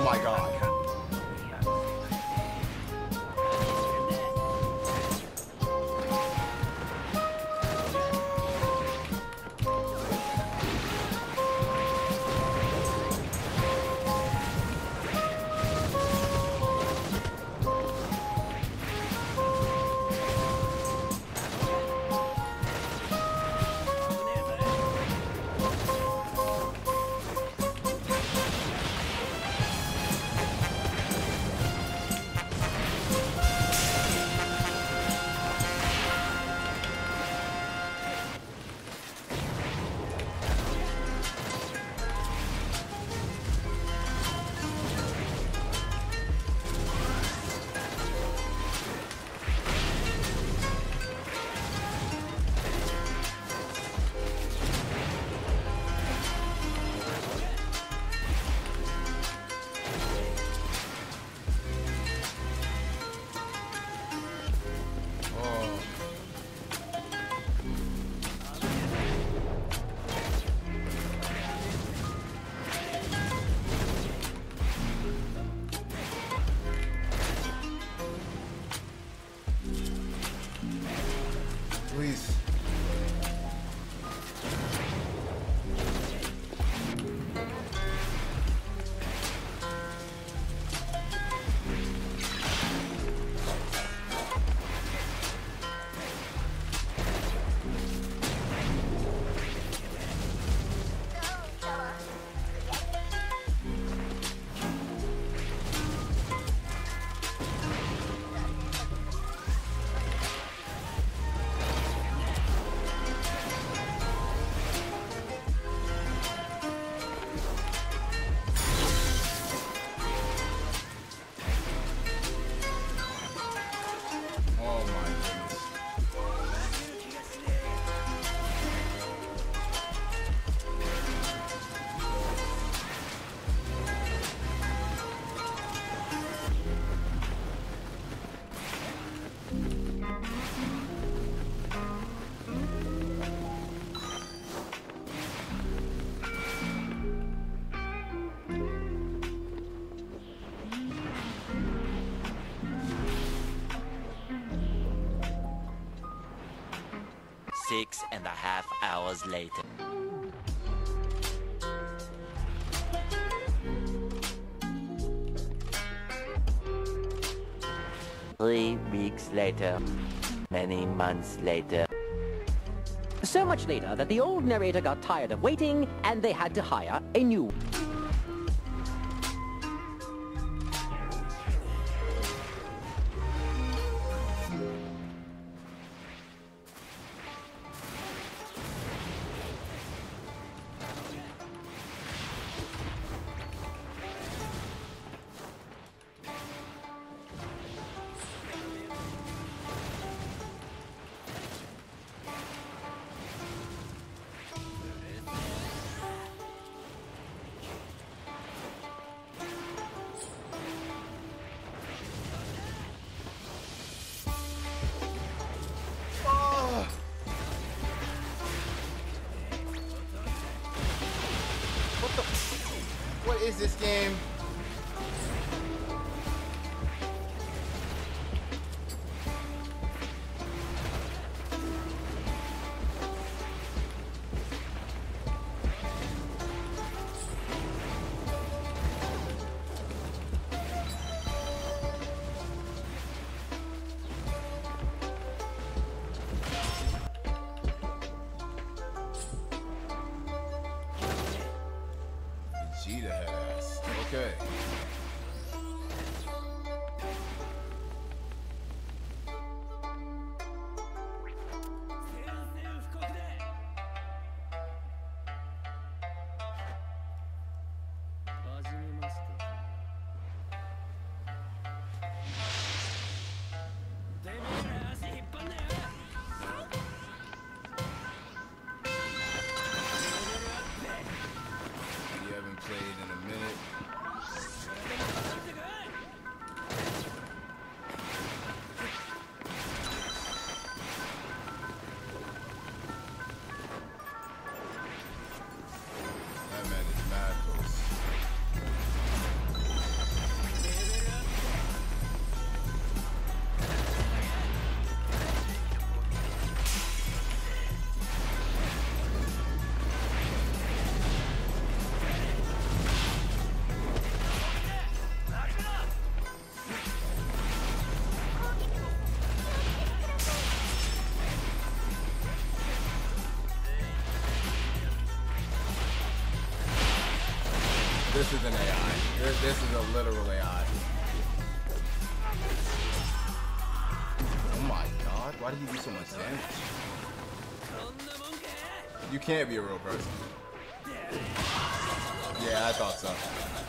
my god. Please. Six and a half hours later. Three weeks later. Many months later. So much later that the old narrator got tired of waiting and they had to hire a new. What is this game? Vegeta has. Okay. You haven't played in a minute. This is an AI. This is a literal AI. Oh my god, why did you do so much damage? You can't be a real person. Yeah, I thought so.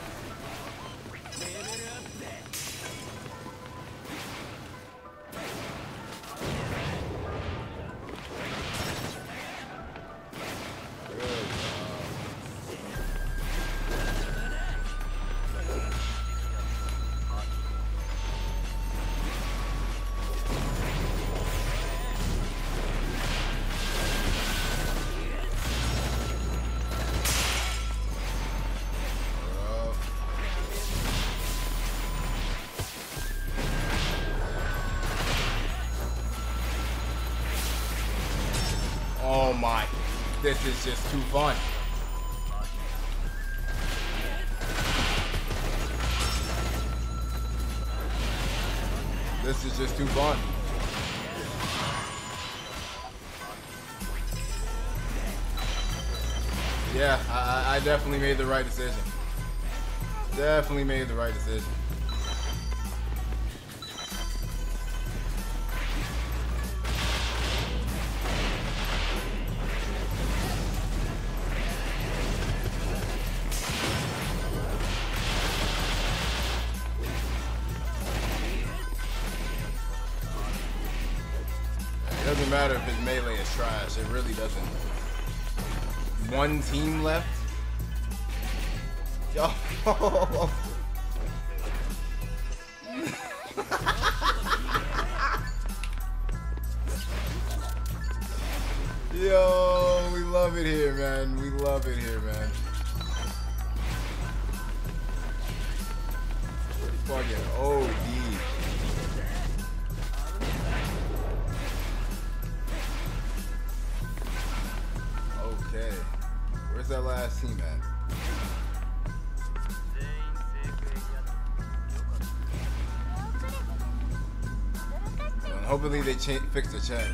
Oh my, this is just too fun. This is just too fun. Yeah, I definitely made the right decision. Definitely made the right decision. It doesn't matter if his melee is trash, it really doesn't. One team left? Yo. Yo, we love it here, man. We love it here, man. Fucking OD. Okay. Where's that last team at? Well, hopefully they fix the chat.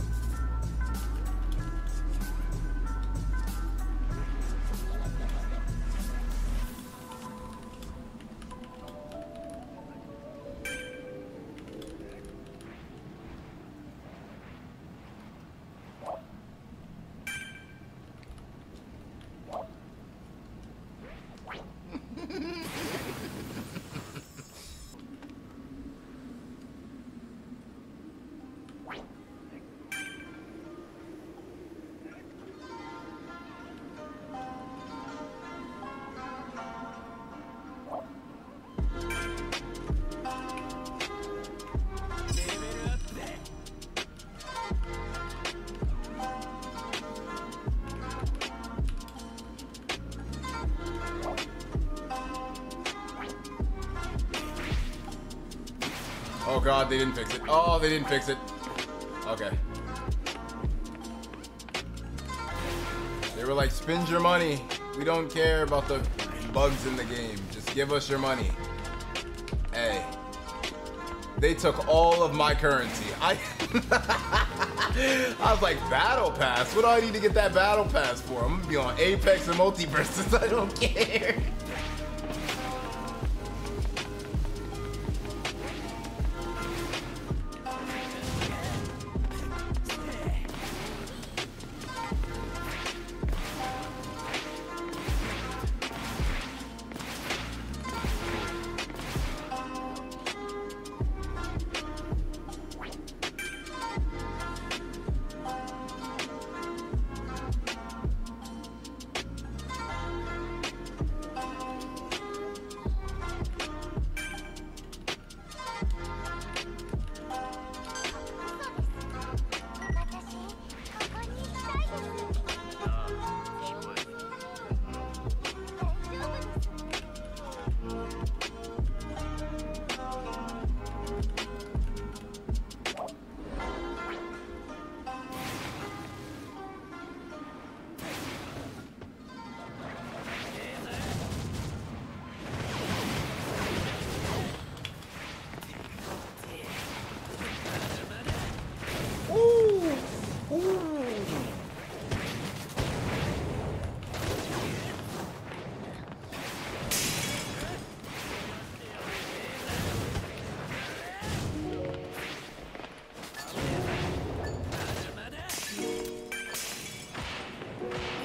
Oh god, they didn't fix it. Oh, they didn't fix it. Okay. They were like, spend your money. We don't care about the bugs in the game. Just give us your money. Hey. They took all of my currency. I was like, Battle Pass? What do I need to get that Battle Pass for? I'm gonna be on Apex and Multiverses. I don't care.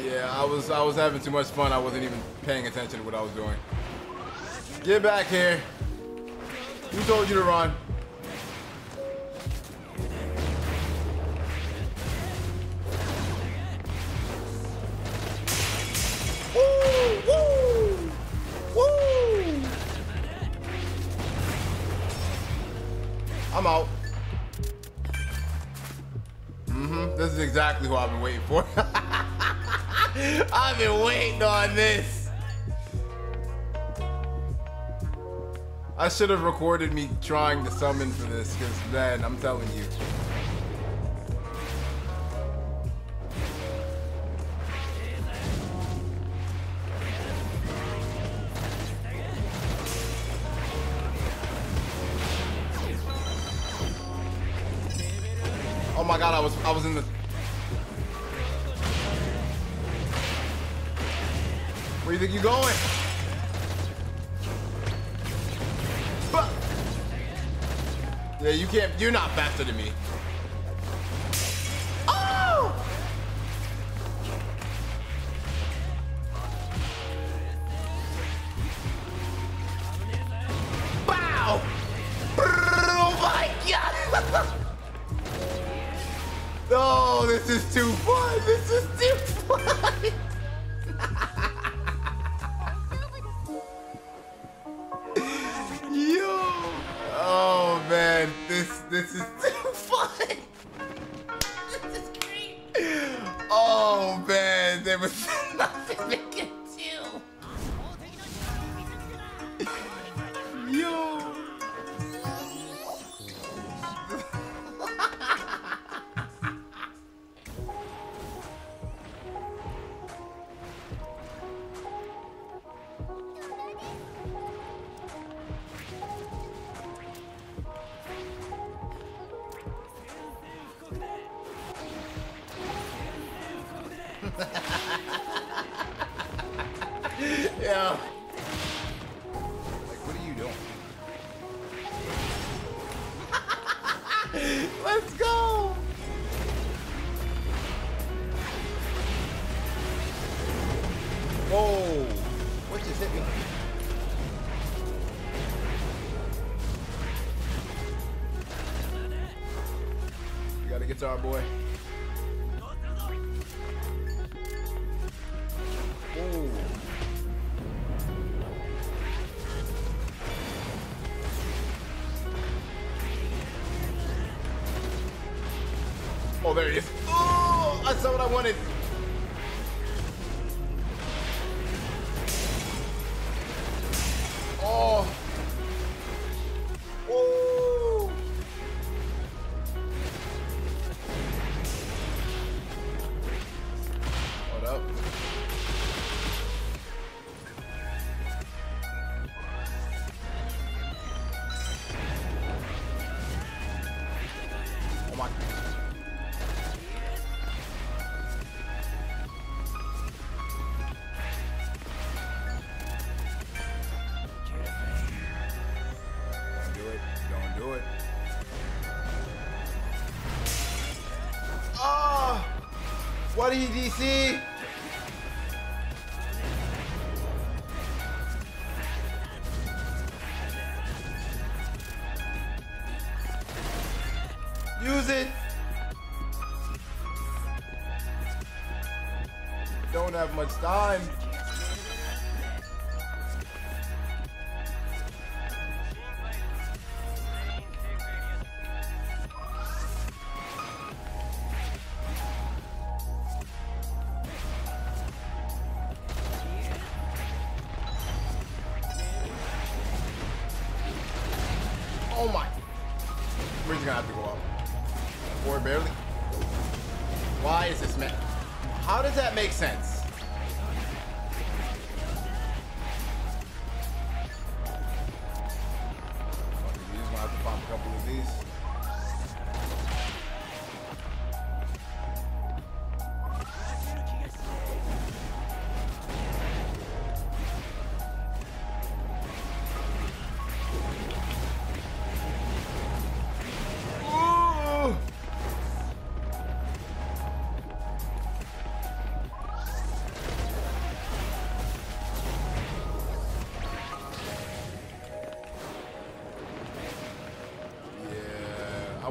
Yeah, I was having too much fun. I wasn't even paying attention to what I was doing. Get back here. Who told you to run? Woo! Woo! Woo! I'm out. This is exactly who I've been waiting for. I've been waiting on this. I should have recorded me trying to summon for this, because man, I'm telling you. Oh my god, I was in the... Where do you think you're going? Yeah, you can't, you're not faster than me. Oh! Bow! Oh my god! Oh, this is too fun! This is too fun! Yo! Oh man, this is too fun! This is great! Oh man, there was nothing they could do! Yo! Yeah. Like, what are you doing? Let's go. Whoa. What just hit me? You got a guitar, boy. Ooh. Oh, there he is. Oh, I saw what I wanted. Oh. Woo. Hold up. Oh my. Don't do it. Oh! What are you, DC? Use it. Don't have much time. Oh my. We're just gonna have to go up. Or barely. Why is this man? How does that make sense? We're just gonna have to pop a couple of these.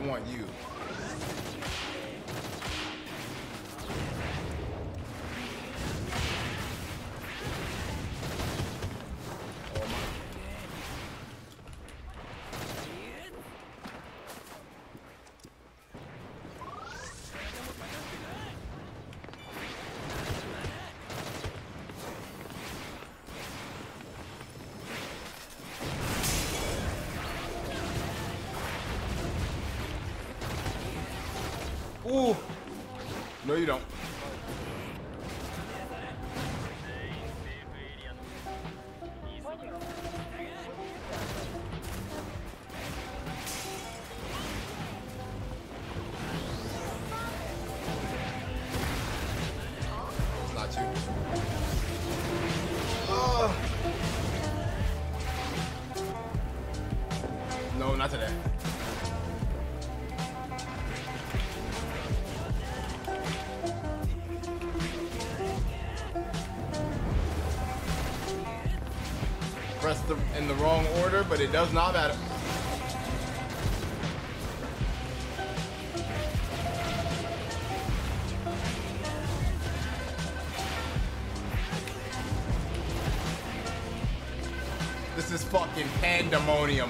want you. Oh my. Ooh. No, you don't. It's not you. No, not today. Pressed in the wrong order, but it does not matter. This is fucking pandemonium.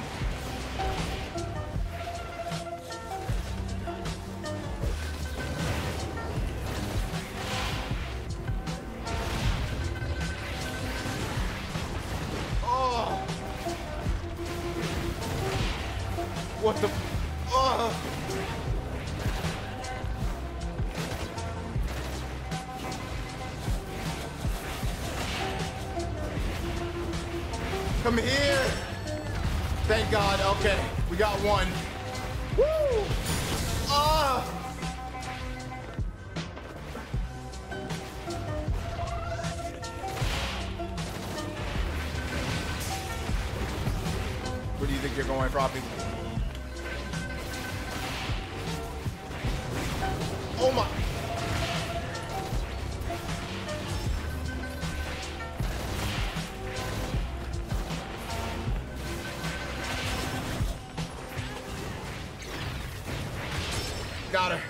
What the? Come here. Thank God. Okay, we got one. Woo! Where do you think you're going, Froppy? Oh my! Got her.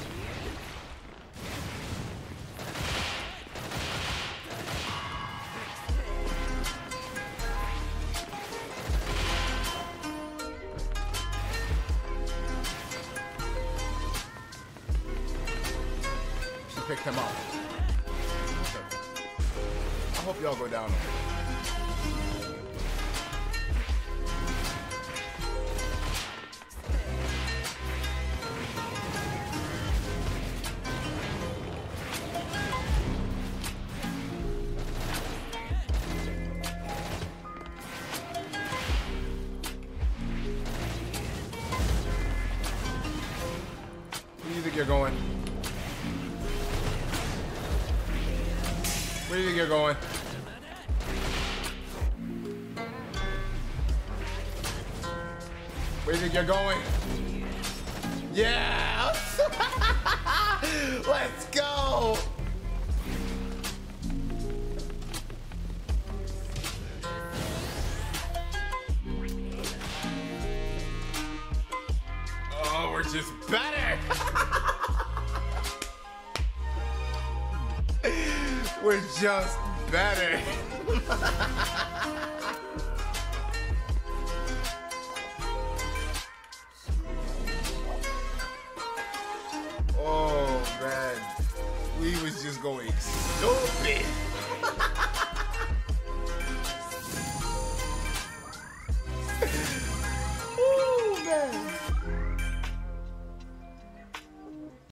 Picked him up. I hope y'all go down. Where do you think you're going? Where do you think you're going? Where do you think you're going? Yeah! Let's go! Oh, we're just better! We're just better. Oh man, we was just going stupid.